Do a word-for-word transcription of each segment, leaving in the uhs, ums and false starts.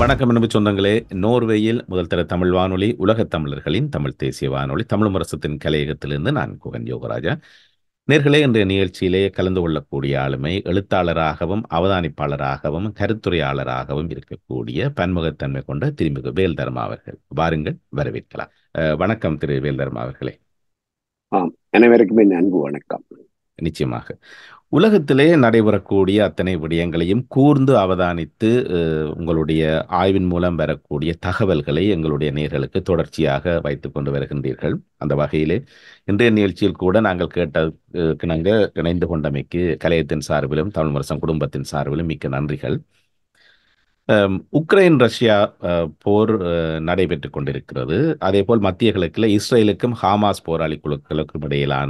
வணக்கம் அன்பு சொந்தங்களே. நோர்வேயில் முதல் தர தமிழ் வானொலி உலகத் தமிழர்களின் தமிழ் தேசிய வானொலி தமிழ் முரசத்தின் கலையகத்திலிருந்து நான் குகன் யோகராஜா. நேர்களே, இன்றைய நிகழ்ச்சியிலே கலந்து கொள்ளக்கூடிய ஆளுமை எழுத்தாளராகவும் அவதானிப்பாளராகவும் கருத்துரையாளராகவும் இருக்கக்கூடிய பன்முகத்தன்மை கொண்ட திருமிகு வேல்தர்மா அவர்கள். வாருங்கள், வரவேற்கலாம். அஹ், வணக்கம் திரு வேல்தர்மா அவர்களே. ஆம், அனைவருக்குமே அன்பு வணக்கம். நிச்சயமாக உலகத்திலே நடைபெறக்கூடிய அத்தனை விடயங்களையும் கூர்ந்து அவதானித்து அஹ், உங்களுடைய ஆய்வின் மூலம் வரக்கூடிய தகவல்களை எங்களுடைய நேயர்களுக்கு தொடர்ச்சியாக வைத்துக் கொண்டு வருகின்றீர்கள். அந்த வகையிலே இன்றைய நிகழ்ச்சியில் கூட நாங்கள் கேட்ட நாங்கள் இணைந்து கொண்டமைக்கு கலையத்தின் சார்பிலும் தமிழ் முரசம் குடும்பத்தின் சார்பிலும் மிக்க நன்றிகள். அம், உக்ரைன் ரஷ்யா அஹ், போர் அஹ், நடைபெற்றுக் கொண்டிருக்கிறது. அதேபோல் மத்திய கிழக்கில் இஸ்ரேலுக்கும் ஹமாஸ் போராளி குழுக்களுக்கும் இடையிலான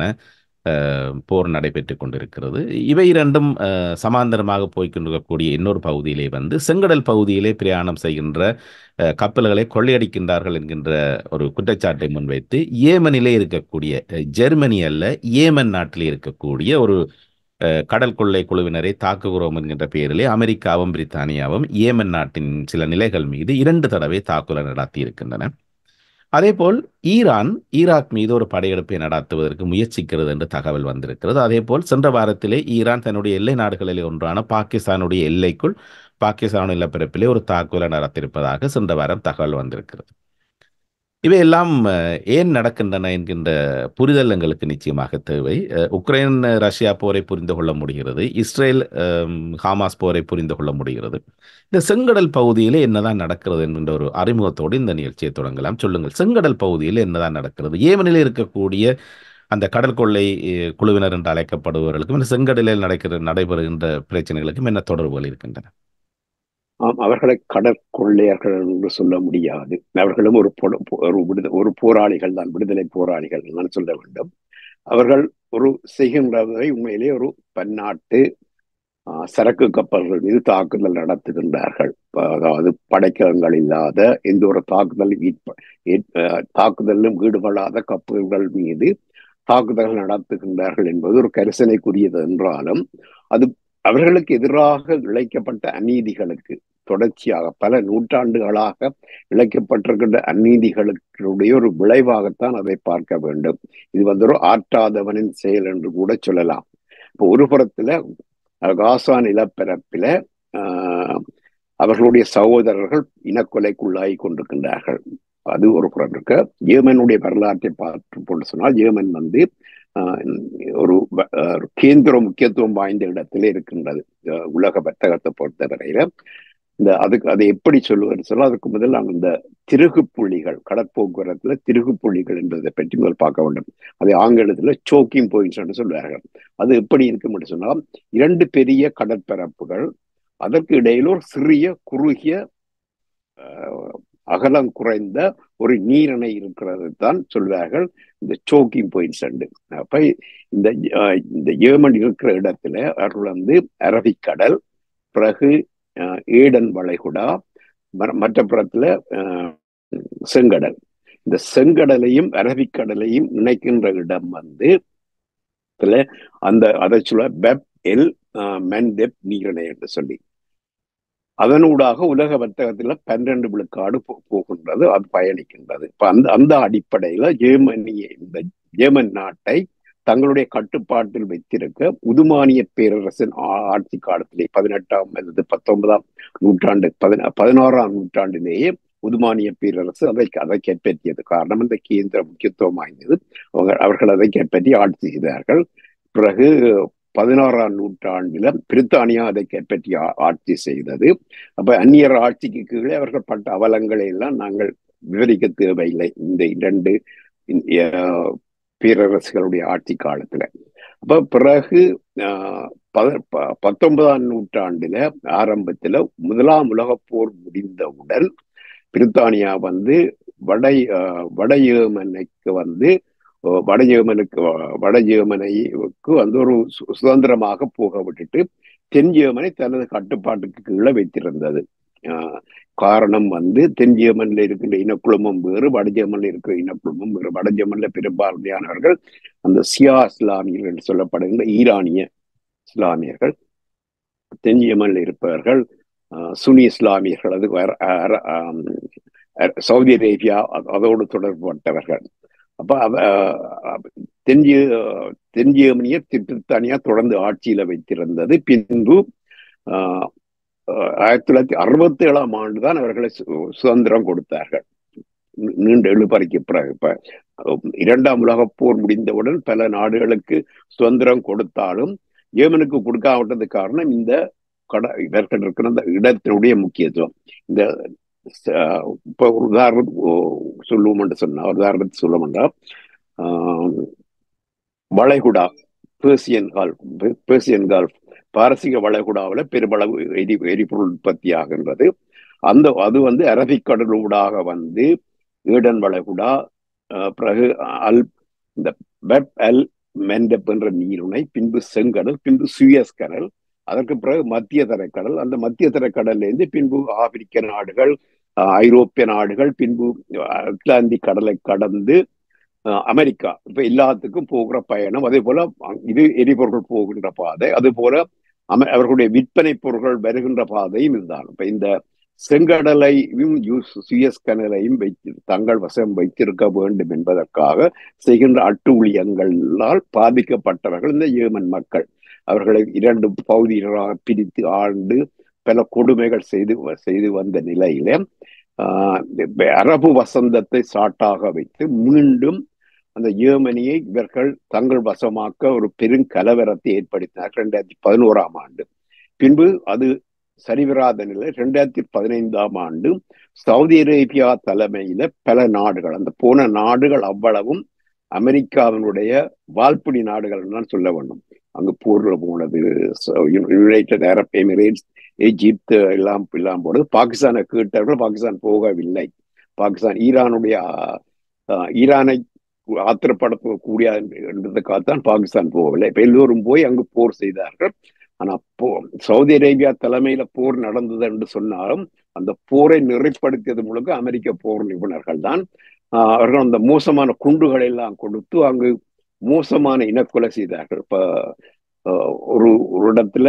அஹ், போர் நடைபெற்றுக் கொண்டிருக்கிறது. இவை இரண்டும் அஹ், சமாந்தரமாக போய்கொண்டிருக்கக்கூடிய இன்னொரு பகுதியிலே வந்து செங்கடல் பகுதியிலே பிரயாணம் செய்கின்ற அஹ், கப்பல்களை கொள்ளையடிக்கின்றார்கள் என்கின்ற ஒரு குற்றச்சாட்டை முன்வைத்து ஏமனிலே இருக்கக்கூடிய அஹ், ஜெர்மனி அல்ல ஏமன் நாட்டிலே இருக்கக்கூடிய ஒரு அஹ், கடல் கொள்ளை குழுவினரை தாக்குகிறோம் என்கின்ற பெயரிலே அமெரிக்காவும் பிரித்தானியாவும் ஏமன் நாட்டின் சில நிலைகள் மீது இரண்டு தடவை தாக்குதல் நடத்தி இருக்கின்றன. அதேபோல் ஈரான் ஈராக் மீது ஒரு படையெடுப்பை நடத்துவதற்கு முயற்சிக்கிறது என்று தகவல் வந்திருக்கிறது. அதேபோல் சென்ற வாரத்திலே ஈரான் தன்னுடைய எல்லை நாடுகளில் ஒன்றான பாகிஸ்தானுடைய எல்லைக்குள் பாகிஸ்தான் நிலப்பரப்பிலே ஒரு தாக்குதலை நடத்தியிருப்பதாக சென்ற வாரம் தகவல் வந்திருக்கிறது. இவையெல்லாம் அஹ், ஏன் நடக்கின்றன என்கின்ற புரிதல் எங்களுக்கு நிச்சயமாக தேவை. அஹ், உக்ரைன் அஹ், ரஷ்யா போரை புரிந்து கொள்ள முடிகிறது. இஸ்ரேல் அஹ், ஹமாஸ் போரை புரிந்து கொள்ள முடிகிறது. இந்த செங்கடல் பகுதியிலே என்னதான் நடக்கிறது என்கின்ற ஒரு அறிமுகத்தோடு இந்த நிகழ்ச்சியை தொடங்கலாம். சொல்லுங்கள், செங்கடல் பகுதியில் என்னதான் நடக்கிறது? ஏமனில் இருக்கக்கூடிய அந்த கடல் கொள்ளை அஹ், குழுவினர் என்று அழைக்கப்படுபவர்களுக்கும் இந்த செங்கடலில் நடக்கிற நடைபெறுகின்ற பிரச்சனைகளுக்கும் என்ன தொடர்புகள் இருக்கின்றன? ஆம், அவர்களை கடற்கொள்ளையர்கள் என்று சொல்ல முடியாது. அவர்களும் ஒரு பொ- ஒரு விடுத ஒரு போராளிகள் தான், விடுதலை போராளிகள் தான் சொல்ல வேண்டும். அவர்கள் ஒரு செய்கின்றதை உண்மையிலே ஒரு பன்னாட்டு ஆஹ், சரக்கு கப்பல்கள் மீது தாக்குதல் நடத்துகின்றார்கள். ப- அதாவது படைக்கலங்கள் இல்லாத எந்த ஒரு தாக்குதல் ஈட்ப- ஏற்ப- ஆஹ், தாக்குதலிலும் ஈடுபடாத கப்பல்கள் மீது தாக்குதல் நடத்துகின்றார்கள் என்பது ஒரு கரிசனைக்குரியது என்றாலும், அது அவர்களுக்கு எதிராக இழைக்கப்பட்ட அநீதிகளுக்கு தொடர்ச்சியாக பல நூற்றாண்டுகளாக இழைக்கப்பட்டிருக்கின்ற அநீதிகளுடைய ஒரு விளைவாகத்தான் அதை பார்க்க வேண்டும். இது வந்து ஒரு ஆற்றாதவனின் செயல் என்று கூட சொல்லலாம். இப்போ ஒரு புறத்துல காசா நிலப்பரப்பில ஆஹ் அவர்களுடைய சகோதரர்கள் இனக்கொலைக்குள்ளாகி கொண்டிருக்கின்றார்கள். அது ஒரு புறம் இருக்க. ஏமனுடைய வரலாற்றை பார்த்து போட்டு சொன்னால், ஏமன் வந்து ஆஹ் ஒரு வ- ஆஹ் ஒரு கேந்திர முக்கியத்துவம் வாய்ந்த இடத்திலே இருக்கின்றது. ஆஹ் உலக வர்த்தகத்தை பொறுத்தவரையில இந்த அதுக்கு அதை எப்படி சொல்லுவது சொல்ல அதுக்கு முதல் நாங்கள் இந்த திருகு புள்ளிகள், கடற்போக்குவரத்துல திருகு புள்ளிகள் என்பதை பற்றி முதல் பார்க்க வேண்டும். அதை ஆங்கிலத்துல சோக்கிங் பாயிண்ட்ஸ் சொல்லுவார்கள். அது எப்படி இருக்கும் என்று சொன்னால், இரண்டு பெரிய கடற்பரப்புகள், அதற்கு இடையில ஒரு சிறிய குறுகிய ஆஹ், அகலம் குறைந்த ஒரு நீரிணை இருக்கிறது தான் சொல்வார்கள் இந்த சோக்கிங் பாயிண்ட்ஸ். அப்ப இந்த ஆஹ், இந்த ஏமன் இருக்கிற இடத்துல அவர்கள் வந்து அரபிக்கடல், பிறகு ஆஹ், ஏடன் வளைகுடா, ம- மற்ற புறத்துல ஆஹ், செங்கடல். இந்த செங்கடலையும் அரபிக்கடலையும் இணைக்கின்ற இடம் வந்து இதுல அந்த அதை சொல்ல பெப் எல் மென்டெப் நீரிணை என்று சொல்லி, அதனூடாக உலக வர்த்தகத்துல பன்னிரண்டு விழுக்காடு போ- போகின்றது, அது பயணிக்கின்றது. இப்ப அந்த அந்த அடிப்படையில ஜெர்மனியை, இந்த ஜெர்மன் நாட்டை தங்களுடைய கட்டுப்பாட்டில் வைத்திருக்க உதுமானிய பேரரசின் ஆ- ஆட்சி காலத்திலே பதினெட்டாம் அல்லது பத்தொன்பதாம் நூற்றாண்டு பதின பதினாறாம் நூற்றாண்டிலேயே உதுமானிய பேரரசு அதை அதை கைப்பற்றியது. காரணம், இந்த கேந்திர முக்கியத்துவம் வாய்ந்தது. அவங்க அவர்கள் அதை கைப்பற்றி ஆட்சி செய்தார்கள். பிறகு பதினாறாம் நூற்றாண்டில பிரித்தானியா அதை கைப்பற்றி ஆ- ஆட்சி செய்தது. அப்ப அந்நியர் ஆட்சிக்கு கீழே அவர்கள் பட்ட அவலங்களை எல்லாம் நாங்கள் விவரிக்க தேவையில்லை இந்த இரண்டு அஹ், பேரரசுகளுடைய ஆட்சி காலத்துல. அப்ப பிறகு ஆஹ், பத- ப- பத்தொன்பதாம் நூற்றாண்டுல ஆரம்பத்துல முதலாம் உலகப் போர் முடிந்தவுடன் பிரித்தானியா வந்து வட ஆஹ், வட ஜெர்மனிக்கு வந்து அஹ், வட ஜெர்மனுக்கு வட ஜெர்மனிக்கு வந்து ஒரு சு- சுதந்திரமாக போக விட்டுட்டு தென் ஜெர்மனி தனது கட்டுப்பாட்டுக்கு கீழே வைத்திருந்தது. ஆஹ், காரணம் வந்து தென் ஜெர்மன்ல இருக்கின்ற இனக்குழுமம் வேறு, வட ஜெர்மன்ல இருக்கிற இனக்குழுமம் வேறு. வட ஜெர்மன்ல பெரும்பான்மையானவர்கள் அந்த சியா இஸ்லாமியர்கள் என்று சொல்லப்படுகின்ற ஈரானிய இஸ்லாமியர்கள், தென் யமன்ல இருப்பவர்கள் சுனி இஸ்லாமியர்கள், அது சவுதி அரேபியா அதோடு தொடர்புபட்டவர்கள். அப்ப தென் தென் ஜெர்மனியை திட்டத்தனியா தொடர்ந்து ஆட்சியில வைத்திருந்தது. பின்பு ஆஹ் ஆயிரத்தி தொள்ளாயிரத்தி அறுபத்தி ஏழாம் ஆண்டு தான் அவர்களை சுதந்திரம் கொடுத்தார்கள், நீண்ட எழுபறைக்கு பிறகு. இப்ப இரண்டாம் உலக போர் முடிந்தவுடன் பல நாடுகளுக்கு சுதந்திரம் கொடுத்தாலும் ஏமனுக்கு கொடுக்காவிட்டது காரணம் இந்த கட இவர்கள் இருக்கிற இந்த இடத்தினுடைய முக்கியத்துவம். இந்த இப்ப ஒரு உதாரணம் சொல்லுவோம் என்று சொன்னா உதாரணத்தை சொல்லுவோம்னா, ஆஹ் வளைகுடா, பேர்சியன் கால்ஃப் பேர்சியன் கால்ஃப் பாரசீக வளைகுடாவில் பெருமளவு எரி எரிபொருள் உற்பத்தி ஆகின்றது. அந்த அது வந்து அரபிக்கடல் ஊடாக வந்து ஈடன் வளைகுடா, பிறகு அல் இந்த பெப் அல் மெண்டப் என்ற நீருணை, பின்பு செங்கடல், பின்பு சுயஸ் கடல், அதற்கு பிறகு மத்திய தரைக்கடல். அந்த மத்திய தரைக்கடல்லேருந்து பின்பு ஆப்பிரிக்க நாடுகள், ஐரோப்பிய நாடுகள், பின்பு அட்லாந்திக் கடலை கடந்து அமெரிக்கா, இப்ப எல்லாத்துக்கும் போகிற பயணம். அதே போல இது எரிபொருள் போகின்ற பாதை, அது போல அம அவர்களுடைய விற்பனை பொருட்கள் வருகின்ற பாதையும் இதுதான். இப்ப இந்த செங்கடலையும் சுயஸ் கனலையும் வைத்து தங்கள் வசம் வைத்திருக்க வேண்டும் என்பதற்காக செய்கின்ற அட்டூழியங்களால் பாதிக்கப்பட்டவர்கள் இந்த ஏமன் மக்கள். அவர்களை இரண்டு பகுதிகளாக பிரித்து ஆண்டு பல கொடுமைகள் செய்து செய்து வந்த நிலையில ஆஹ் அரபு வசந்தத்தை சாட்டாக வைத்து மீண்டும் அந்த ஜெர்மனியை இவர்கள் தங்கள் வசமாக்க ஒரு பெரும் கலவரத்தை ஏற்படுத்தினார் இரண்டாயிரத்தி பதினோராம் ஆண்டு. பின்பு அது சரிவராத நிலை இரண்டாயிரத்தி பதினைந்தாம் ஆண்டு சவுதி அரேபியா தலைமையில பல நாடுகள், அந்த போன நாடுகள் அவ்வளவும் அமெரிக்காவினுடைய வாழ்பிடி நாடுகள் தான் சொல்ல வேண்டும். அங்கு போர்ல போனது யுனைடெட் அரப் எமிரேட்ஸ், எஜிப்து எல்லாம் எல்லாம் போனது. பாகிஸ்தானை கேட்டவர்கள் பாகிஸ்தான் போகவில்லை. பாகிஸ்தான் ஈரானுடைய ஈரானை ஆத்திரப்படுத்தக்கூடிய என்றதுக்காகத்தான் பாகிஸ்தான் போகவில்லை. இப்ப எல்லோரும் போய் அங்கு போர் செய்தார்கள். ஆனா போ சவுதி அரேபியா தலைமையில போர் நடந்தது என்று சொன்னாலும் அந்த போரை நிறைப்படுத்தியது முழுக்க அமெரிக்க போர் நிபுணர்கள் தான். அவர்கள் அந்த மோசமான குண்டுகளை எல்லாம் கொடுத்து அங்கு மோசமான இனக்கொலை செய்தார்கள். இப்ப ஒரு ஒரு இடத்துல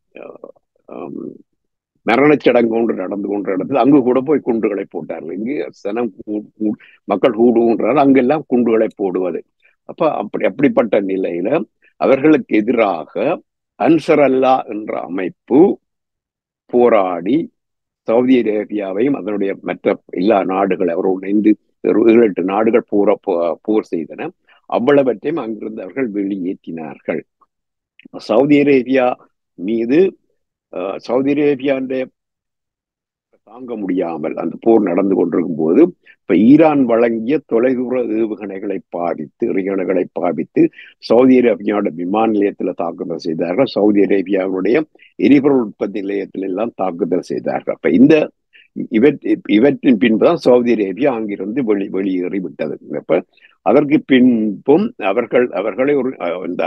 மரணச்சடங்கு ஒன்று நடந்து கொண்ட இடத்துல அங்கு கூட போய் குண்டுகளை போட்டார்கள். இங்கு சனம் மக்கள் கூடுகின்றால் அங்கெல்லாம் குண்டுகளை போடுவது. அப்ப அப்படி அப்படிப்பட்ட நிலையில அவர்களுக்கு எதிராக அன்சர் அல்லா என்ற அமைப்பு போராடி சவுதி அரேபியாவையும் அதனுடைய மற்ற எல்லா நாடுகள் அவரோடு இணைந்து ஏழு எட்டு நாடுகள் போர போர் செய்தன. அவ்வளவற்றையும் அங்கிருந்து அவர்கள் வெளியேற்றினார்கள். சவுதி அரேபியா மீது சவுதி அரேபியாவுடைய தாங்க முடியாமல் அந்த போர் நடந்து கொண்டிருக்கும் போது இப்ப ஈரான் வழங்கிய தொலைதூர ஏவுகணைகளை பாவித்து எறிகணைகளை பாவித்து சவுதி அரேபியாவோட விமான நிலையத்தில் தாக்குதல் செய்தார்கள். சவுதி அரேபியாவுடைய எரிபொருள் உற்பத்தி நிலையத்தில் எல்லாம் தாக்குதல் செய்தார்கள். அப்ப இந்த இவற் இவற்றின் பின்புதான் சவுதி அரேபியா அங்கிருந்து வெளி வெளியேறி விட்டது. அப்ப அதற்கு பின்பும் அவர்கள் அவர்களை ஒரு இந்த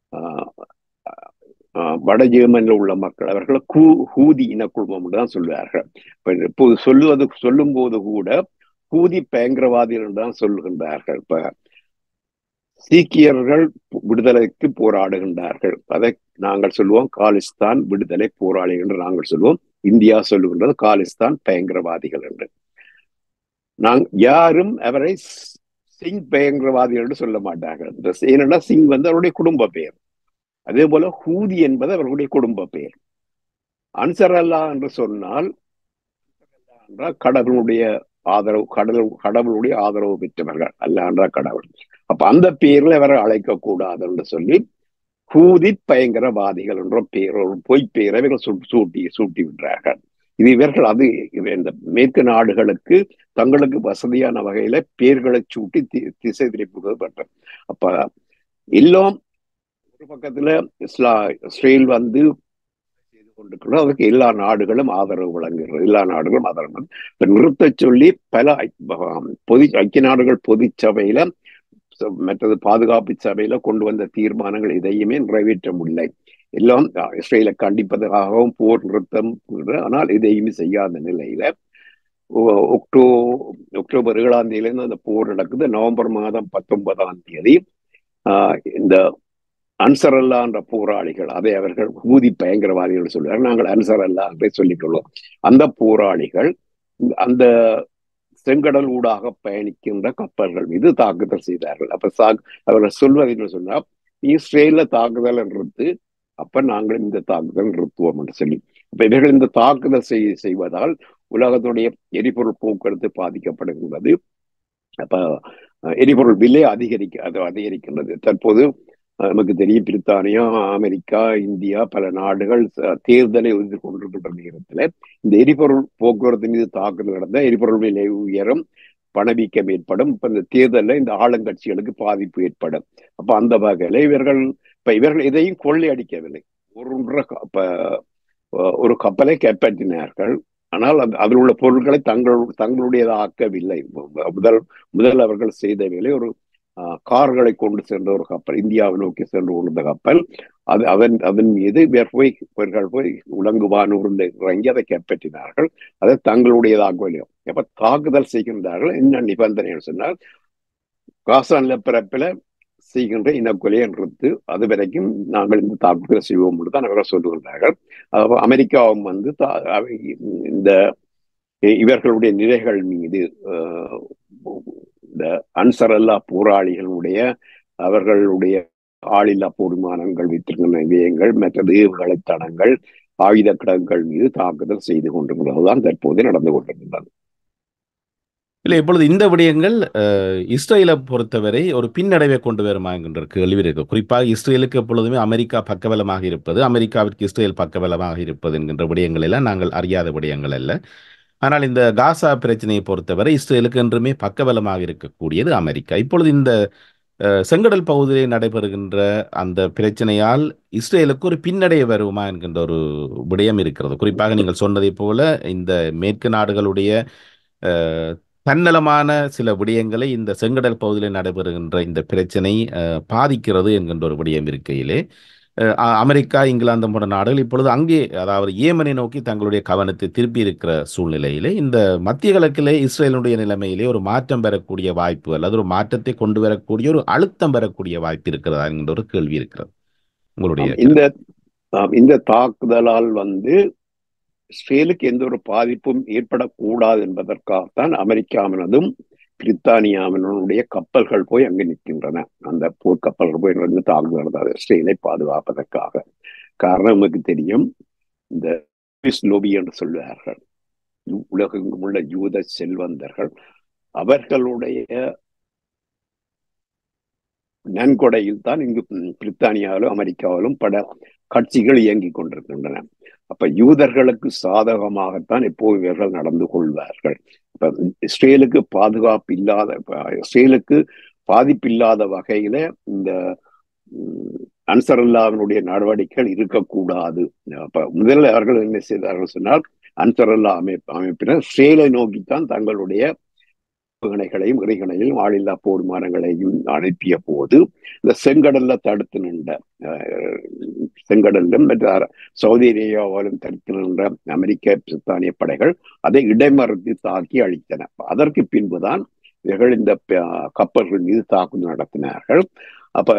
வட ஜெர்மனில் உள்ள மக்கள் அவர்களை கூ ஹூதி இனக்குழுமம் தான் சொல்லுவார்கள். இப்போது சொல்லுவது சொல்லும் போது கூட ஹூதி பயங்கரவாதிகள் தான் சொல்லுகின்றார்கள். இப்ப சீக்கியர்கள் விடுதலைக்கு போராடுகின்றார்கள், அதை நாங்கள் சொல்லுவோம் காலிஸ்தான் விடுதலை போராளிகள் என்று நாங்கள் சொல்லுவோம். இந்தியா சொல்லுகின்றது காலிஸ்தான் பயங்கரவாதிகள் என்று. நாங் யாரும் அவரை சிங் பயங்கரவாதிகள் என்று சொல்ல மாட்டார்கள். ஏனென்றால் சிங் வந்து அவருடைய குடும்ப பெயர். அதே போல ஹூதி என்பது அவர்களுடைய குடும்ப பெயர். அன்சர் அல்லா என்று சொன்னால் கடவுளுடைய ஆதரவு, கடவுள் கடவுளுடைய ஆதரவு பெற்றவர்கள் அல்ல என்ற கடவுள். அப்ப அந்த பெயர்ல அவரை அழைக்க கூடாது என்று சொல்லி ஹூதி பயங்கரவாதிகள் என்ற பெயர், ஒரு பொய் பெயரை இவர்கள் சூட்டி சூட்டி விடுறார்கள். இது இவர்கள் அது இந்த மேற்கு நாடுகளுக்கு தங்களுக்கு வசதியான வகையில பெயர்களை சூட்டி திசை திருப்புவது பண்ற. அப்ப எல்லாம் ஒரு பக்கத்துல இஸ்லா இஸ்ரேல் வந்து செய்து கொண்டிருக்கிறோம், அதுக்கு எல்லா நாடுகளும் ஆதரவு வழங்குகிறது. எல்லா நாடுகளும் ஆதரவு இப்ப நிறுத்த சொல்லி பல பொது ஐக்கிய நாடுகள் பொது சபையில மற்றது பாதுகாப்பு சபையில கொண்டு வந்த தீர்மானங்கள் இதையுமே நிறைவேற்ற முடியலை. எல்லாம் இஸ்ரேலை கண்டிப்பதற்காகவும் போர் நிறுத்தம், ஆனால் இதையுமே செய்யாத நிலையில ஒக்டோ அக்டோபர் ஏழாம் தேதியிலிருந்து அந்த போர் நடக்குது. நவம்பர் மாதம் பத்தொன்பதாம் தேதி ஆஹ் இந்த அன்சர் அல்லா என்ற போராளிகள், அதை அவர்கள் ஊதி பயங்கரவாதிகள் சொல்லுவார்கள், நாங்கள் அன்சர் அல்லா என்றே சொல்லிக் கொள்வோம். அந்த போராளிகள் அந்த செங்கடல் ஊடாக பயணிக்கின்ற கப்பல்கள் மீது தாக்குதல் செய்தார்கள். அப்ப சாக் அவர்கள் சொல்வது என்று சொன்னால், இஸ்ரேல தாக்குதல் நிறுத்து, அப்ப நாங்கள் இந்த தாக்குதல் நிறுத்துவோம் என்று சொல்லி, அப்ப இவர்கள் இந்த தாக்குதல் செய் செய்வதால் உலகத்துடைய எரிபொருள் போக்குவரத்து பாதிக்கப்படுகின்றது. அப்ப எரிபொருள் விலை அதிகரிக்க அது அதிகரிக்கின்றது. தற்போது நமக்கு தெரியும், பிரித்தானியா, அமெரிக்கா, இந்தியா, பல நாடுகள் தேர்தலை எதிர்கொண்டிருக்கின்ற நேரத்தில் இந்த எரிபொருள் போக்குவரத்து மீது தாக்குதல் நடந்த எரிபொருள் விலை உயரும், பணவீக்கம் ஏற்படும். இப்ப இந்த தேர்தலில் இந்த ஆளுங்கட்சிகளுக்கு பாதிப்பு ஏற்படும். அப்ப அந்த வகையில இவர்கள் இப்ப இவர்கள் எதையும் கொள்ளை அடிக்கவில்லை. ஒரு இப்ப ஒரு கப்பலை கைப்பற்றினார்கள், ஆனால் அதில் உள்ள பொருட்களை தங்கள் தங்களுடையதாக்கவில்லை. முதல் முதல் அவர்கள் செய்த வேலை ஒரு கார்களை கொண்டு சென்ற ஒரு கப்பல், இந்தியாவை நோக்கி சென்று கொண்ட கப்பல், அது அதன் அதன் மீது போய் இவர்கள் போய் உலங்குவானூரில் இறங்கி அதை கைப்பற்றினார்கள். அதை தங்களுடையதாகவில்லை. எப்ப தாக்குதல் செய்கின்றார்கள், என்ன நிபந்தனை சொன்னால், காசா நிலப்பரப்பில செய்கின்ற இனக்கொலை என்றது அது வரைக்கும் நாங்கள் இந்த தாக்குதல் செய்வோம் தான் அவர்கள் சொல்லுகின்றார்கள். அமெரிக்காவும் வந்து இந்த இவர்களுடைய நிலைகள் மீது இந்த அன்சர் அல்லா போராளிகளுடைய அவர்களுடைய ஆளில்லா போர்மானங்கள் வைத்திருக்கின்ற நிலையங்கள், மற்றது ஏவுகணை தளங்கள், ஆயுத கிடங்குகள் மீது தாக்குதல் செய்து கொண்டிருக்கிறதுதான் தற்போது நடந்து கொண்டிருக்கின்றது. இல்லை, இப்பொழுது இந்த விடயங்கள் இஸ்ரேலை பொறுத்தவரை ஒரு பின்னடைவை கொண்டு வருமா என்கின்ற கேள்வி இருக்கு. குறிப்பாக இஸ்ரேலுக்கு எப்பொழுதுமே அமெரிக்கா பக்கபலமாக இருப்பது, அமெரிக்காவிற்கு இஸ்ரேல் பக்கபலமாக இருப்பது என்கின்ற விடயங்கள் எல்லாம் நாங்கள் அறியாத விடயங்கள் அல்ல. ஆனால் இந்த காசா பிரச்சனையை பொறுத்தவரை இஸ்ரேலுக்கு என்றுமே பக்கபலமாக இருக்கக்கூடியது அமெரிக்கா. இப்பொழுது இந்த செங்கடல் பகுதியில் நடைபெறுகின்ற அந்த பிரச்சனையால் இஸ்ரேலுக்கு ஒரு பின்னடைய வருமா என்கின்ற ஒரு விடயம் இருக்கிறது. குறிப்பாக நீங்கள் சொன்னதை போல இந்த மேற்கு நாடுகளுடைய தன்னலமான சில விடயங்களை இந்த செங்கடல் பகுதியில் நடைபெறுகின்ற இந்த பிரச்சனை பாதிக்கிறது என்கின்ற ஒரு விடயம் இருக்கையிலே, அமெரிக்கா, இங்கிலாந்து போன்ற நாடுகள் இப்பொழுது அங்கே, அதாவது ஏமனை நோக்கி தங்களுடைய கவனத்தை திருப்பி இருக்கிற சூழ்நிலையிலே இந்த மத்திய கிழக்கிலே இஸ்ரேலுடைய நிலைமையிலே ஒரு மாற்றம் பெறக்கூடிய வாய்ப்பு அல்லது ஒரு மாற்றத்தை கொண்டு வரக்கூடிய ஒரு அழுத்தம் பெறக்கூடிய வாய்ப்பு இருக்கிறதா என்கின்ற ஒரு கேள்வி இருக்கிறது. உங்களுடைய இந்த இந்த தாக்குதலால் வந்து இஸ்ரேலுக்கு எந்த ஒரு பாதிப்பும் ஏற்படக்கூடாது என்பதற்காகத்தான் அமெரிக்காவினதும் பிரித்தானியாவினுடைய கப்பல்கள் போய் அங்கு நிற்கின்றன. அந்த போர்க்கப்பல்கள் போய் வந்து தாக்குதல் இஸ்ரேலை பாதுகாப்பதற்காக. காரணம் நமக்கு தெரியும், இந்த லோபி என்று சொல்வார்கள், உலகெங்கும் உள்ள யூத செல்வந்தர்கள், அவர்களுடைய நன்கொடையில் தான் இங்கு பிரித்தானியாவிலும் அமெரிக்காவிலும் பல கட்சிகள் இயங்கிக் கொண்டிருக்கின்றன. அப்ப யூதர்களுக்கு சாதகமாகத்தான் எப்போது இவர்கள் நடந்து கொள்வார்கள். இப்ப இஸ்ரேலுக்கு பாதுகாப்பு இல்லாத, இஸ்ரேலுக்கு பாதிப்பு இல்லாத வகையில இந்த அன்சர் அல்லாவினுடைய நடவடிக்கைகள் இருக்கக்கூடாது. அப்ப முதல்ல அவர்கள் என்ன செய்தார்கள் சொன்னால், அன்சர் அல்லா அமைப்பு அமைப்பினர் இஸ்ரேலை நோக்கித்தான் தங்களுடைய ஏவுகணைகளையும் இறைகணையும் ஆளில்லா போர் விமானங்களையும் அனுப்பிய போது இந்த செங்கடல்ல தடுத்து நின்ற செங்கடலும் மற்ற சவுதி அரேபியாவிலும் தடுத்து நின்ற அமெரிக்க பிரித்தானிய படைகள் அதை இடைமறுத்து தாக்கி அழித்தன. அதற்கு பின்புதான் இவர்கள் இந்த கப்பல்கள் மீது தாக்குதல் நடத்தினார்கள். அப்ப